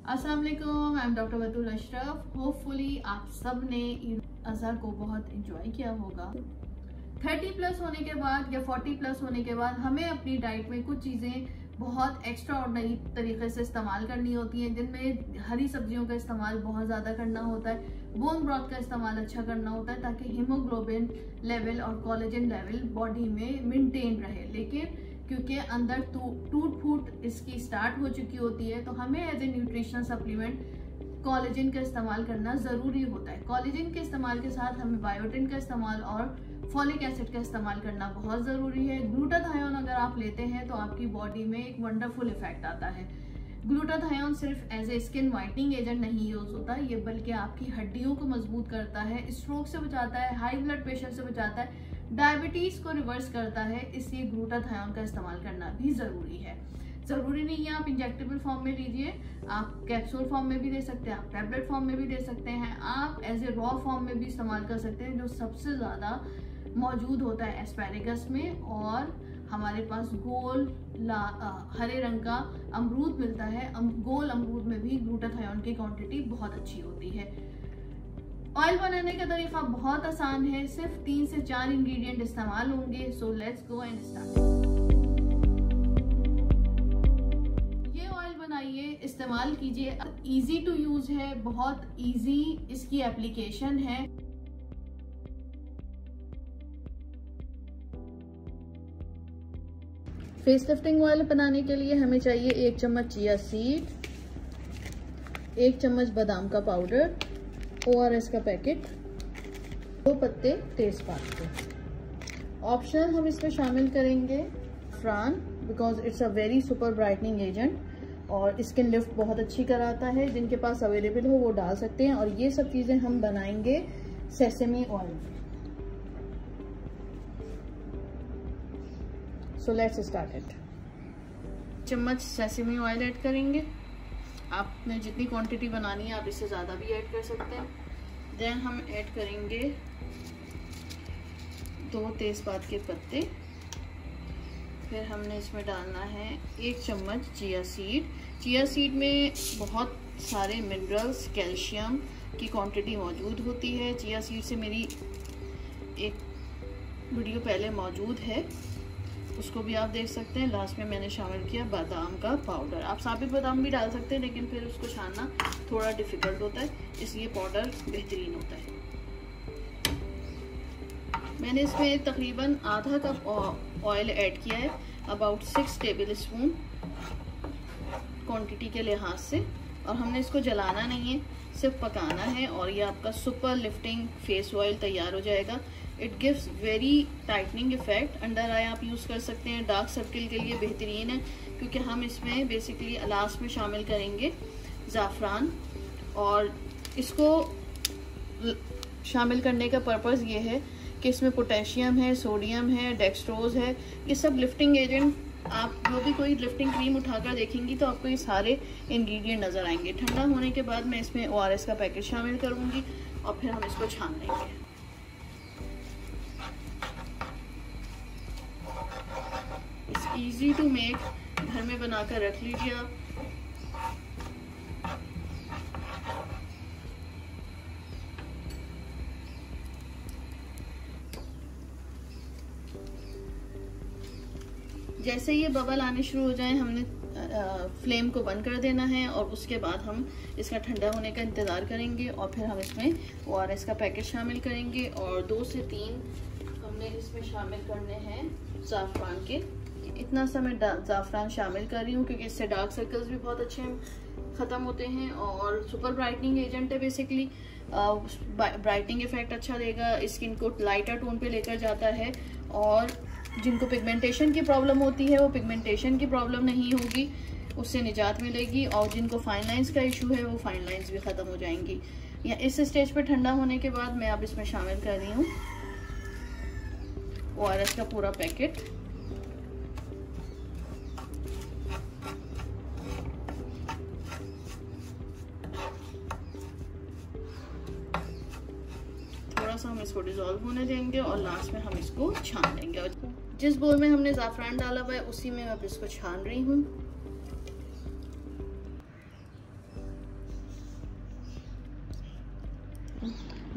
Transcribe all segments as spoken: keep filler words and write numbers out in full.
अस्सलाम वालेकुम, I am doctor Batool Ashraf. Hopefully आप सब ने ईद अज़हा को बहुत इंजॉय किया होगा। थर्टी प्लस होने के बाद या फोर्टी प्लस होने के बाद हमें अपनी डाइट में कुछ चीज़ें बहुत एक्स्ट्रा ऑर्डिनरी तरीके से इस्तेमाल करनी होती हैं, जिनमें हरी सब्जियों का इस्तेमाल बहुत ज़्यादा करना होता है, बोन ब्रॉथ का इस्तेमाल अच्छा करना होता है ताकि हीमोग्लोबिन लेवल और कोलेजन लेवल बॉडी में मेंटेन रहे। लेकिन क्योंकि अंदर टूट फूट इसकी स्टार्ट हो चुकी होती है, तो हमें as a nutritional supplement collagen का इस्तेमाल करना ज़रूरी होता है। कोलेजन के इस्तेमाल के साथ हमें बायोटिन का इस्तेमाल और फॉलिक एसिड का इस्तेमाल करना बहुत ज़रूरी है। ग्लूटाथायोन अगर आप लेते हैं तो आपकी बॉडी में एक वंडरफुल इफेक्ट आता है। ग्लूटाथायोन सिर्फ as a skin whitening agent नहीं यूज होता, ये बल्कि आपकी हड्डियों को मजबूत करता है, स्ट्रोक से बचाता है, हाई ब्लड प्रेशर से बचाता है, डायबिटीज को रिवर्स करता है। इसलिए ग्लूटाथायोन का इस्तेमाल करना भी ज़रूरी है। ज़रूरी नहीं है आप इंजेक्टेबल फॉर्म में लीजिए, आप कैप्सूल फॉर्म में भी ले सकते हैं, आप टैबलेट फॉर्म में भी ले सकते हैं, आप एज ए रॉ फॉर्म में भी इस्तेमाल कर सकते हैं, जो सबसे ज़्यादा मौजूद होता है एस्पैरेगस में। और हमारे पास गोल ला आ, हरे रंग का अमरूद मिलता है, अम, गोल अमरूद में भी ग्लूटाथायोन की क्वांटिटी बहुत अच्छी होती है। ऑयल बनाने का तरीका बहुत आसान है, सिर्फ तीन से चार इंग्रेडिएंट इस्तेमाल होंगे। So let's go and start. ये ऑयल बनाइए, इस्तेमाल कीजिए, इजी टू यूज है, बहुत इजी इसकी एप्लीकेशन है। फेस लिफ्टिंग ऑयल बनाने के लिए हमें चाहिए एक चम्मच चिया सीड, एक चम्मच बादाम का पाउडर, ओ आर एस का पैकेट, दो पत्ते तेजपात के। ऑप्शनल हम इसमें शामिल करेंगे फ्रान, because it's a very super brightening agent और स्किन लिफ्ट बहुत अच्छी कराता है। जिनके पास अवेलेबल हो वो डाल सकते हैं। और ये सब चीज़ें हम बनाएंगे sesame oil. So let's start it. चम्मच सेसेमी ऑयल ऐड करेंगे। आपने जितनी क्वांटिटी बनानी है आप इससे ज़्यादा भी ऐड कर सकते हैं। देन हम ऐड करेंगे दो तेज़पात के पत्ते। फिर हमने इसमें डालना है एक चम्मच चिया सीड। चिया सीड में बहुत सारे मिनरल्स, कैल्शियम की क्वांटिटी मौजूद होती है। चिया सीड से मेरी एक वीडियो पहले मौजूद है, उसको भी आप देख सकते हैं। लास्ट में मैंने शामिल किया बादाम का पाउडर। आप साबित बादाम भी डाल सकते हैं, लेकिन फिर उसको छानना थोड़ा डिफिकल्ट होता है, इसलिए पाउडर बेहतरीन होता है। मैंने इसमें तकरीबन आधा कप ऑयल ऐड किया है, about six tablespoon quantity के लिहाज से। और हमने इसको जलाना नहीं है, सिर्फ पकाना है और ये आपका सुपर लिफ्टिंग फेस ऑयल तैयार हो जाएगा। It gives very tightening effect. Under eye आप यूज़ कर सकते हैं, डार्क सर्किल के लिए बेहतरीन है, क्योंकि हम इसमें बेसिकली लास्ट में शामिल करेंगे ज़ाफ़रान। और इसको शामिल करने का पर्पज़ ये है कि इसमें पोटेशियम है, सोडियम है, डेक्सट्रोज है, ये सब लिफ्टिंग एजेंट। आप जो भी कोई लिफ्टिंग क्रीम उठाकर देखेंगी तो आपको ये सारे इंग्रेडिएंट नज़र आएंगे। ठंडा होने के बाद मैं इसमें ओ आर एस का पैकेट शामिल करूँगी और फिर हम इसको छान लेंगे। इट्स ईजी टू मेक, घर में बनाकर रख लीजिए आप। जैसे ये बबल आने शुरू हो जाए हमने फ्लेम को बंद कर देना है और उसके बाद हम इसका ठंडा होने का इंतज़ार करेंगे और फिर हम इसमें ओ आर एस का पैकेट शामिल करेंगे और दो से तीन हमने इसमें शामिल करने हैं ज़ाफ़रान के। इतना सा मैं ज़ाफ़रान शामिल कर रही हूँ क्योंकि इससे डार्क सर्कल्स भी बहुत अच्छे ख़त्म होते हैं और सुपर ब्राइटनिंग एजेंट है। बेसिकली ब्राइटनिंग इफेक्ट अच्छा देगा, स्किन को लाइटर टोन पे लेकर जाता है और जिनको पिगमेंटेशन की प्रॉब्लम होती है वो पिगमेंटेशन की प्रॉब्लम नहीं होगी, उससे निजात मिलेगी। और जिनको फाइन लाइंस का इशू है वो फाइन लाइंस भी ख़त्म हो जाएंगी। या इस स्टेज पे ठंडा होने के बाद मैं अब इसमें शामिल कर रही हूँ ओ आर एस का पूरा पैकेट। थोड़ा सा हम इसको डिज़ोल्व होने देंगे और लास्ट में हम इसको छान लेंगे। और जिस बोल में हमने ज़ाफ़रान डाला हुआ है उसी में अब इसको छान रही हूँ।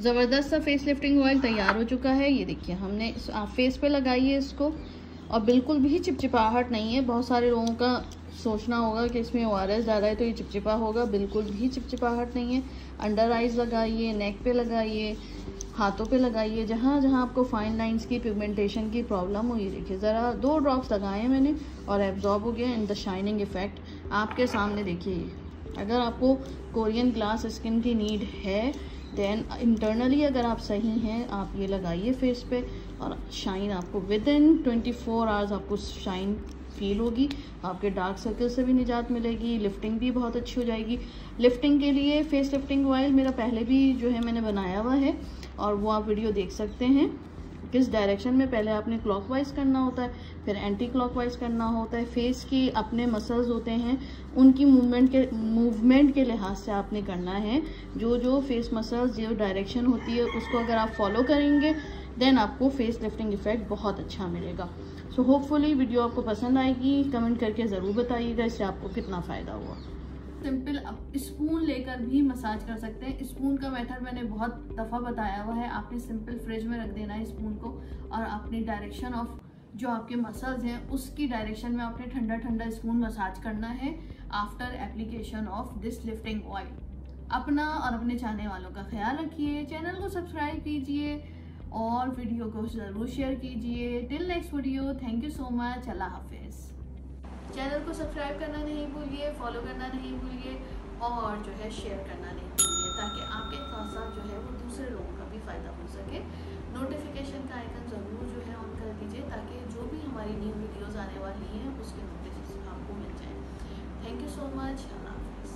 ज़बरदस्त सा फेस लिफ्टिंग ऑयल तैयार हो चुका है। ये देखिए हमने आप फेस पे लगाइए इसको, और बिल्कुल भी चिपचिपाहट नहीं है। बहुत सारे लोगों का सोचना होगा कि इसमें ओ आर एस डाला है तो ये चिपचिपा होगा, बिल्कुल भी चिपचिपाहट नहीं है। अंडर आइज लगाइए, नेक पे लगाइए, हाथों पे लगाइए, जहाँ जहाँ आपको फाइन लाइंस की पिगमेंटेशन की प्रॉब्लम हो। ये देखिए ज़रा दो ड्रॉप्स लगाए मैंने और एब्जॉर्ब हो गया इन द शाइनिंग इफेक्ट आपके सामने। देखिए अगर आपको कोरियन ग्लास स्किन की नीड है देन इंटरनली अगर आप सही हैं आप ये लगाइए फेस पे, और शाइन आपको within twenty four hours आपको शाइन फील होगी। आपके डार्क सर्कल से भी निजात मिलेगी, लिफ्टिंग भी बहुत अच्छी हो जाएगी। लिफ्टिंग के लिए फेस लिफ्टिंग ऑयल मेरा पहले भी जो है मैंने बनाया हुआ है, और वो आप वीडियो देख सकते हैं। किस डायरेक्शन में पहले आपने क्लॉकवाइज करना होता है, फिर एंटी क्लॉकवाइज करना होता है। फेस की अपने मसल्स होते हैं, उनकी मूवमेंट के मूवमेंट के लिहाज से आपने करना है। जो जो फेस मसल्स जो डायरेक्शन होती है उसको अगर आप फॉलो करेंगे देन आपको फेस लिफ्टिंग इफेक्ट बहुत अच्छा मिलेगा। सो होपफुली वीडियो आपको पसंद आएगी। कमेंट करके ज़रूर बताइएगा इससे आपको कितना फ़ायदा हुआ। सिंपल आप स्पून लेकर भी मसाज कर सकते हैं। स्पून का मेथड मैंने बहुत दफ़ा बताया हुआ है। आपने सिंपल फ्रिज में रख देना है स्पून को, और अपनी डायरेक्शन ऑफ जो आपके मसल्स हैं उसकी डायरेक्शन में आपने ठंडा ठंडा स्पून मसाज करना है after application of this lifting oil. अपना और अपने चाहने वालों का ख्याल रखिए, चैनल को सब्सक्राइब कीजिए और वीडियो को ज़रूर शेयर कीजिए। Till next video, thank you so much, अल्लाह हाफिज़। चैनल को सब्सक्राइब करना नहीं भूलिए, फॉलो करना नहीं भूलिए, और जो है शेयर करना नहीं भूलिए, ताकि आपके साथ साथ जो है वो दूसरे लोगों का भी फ़ायदा हो सके। नोटिफिकेशन का आइकन ज़रूर जो है ऑन कर दीजिए, ताकि जो भी हमारी न्यू वीडियोज़ आने वाली हैं उसके नोटिफिकेशन आपको मिल जाए। Thank you so much.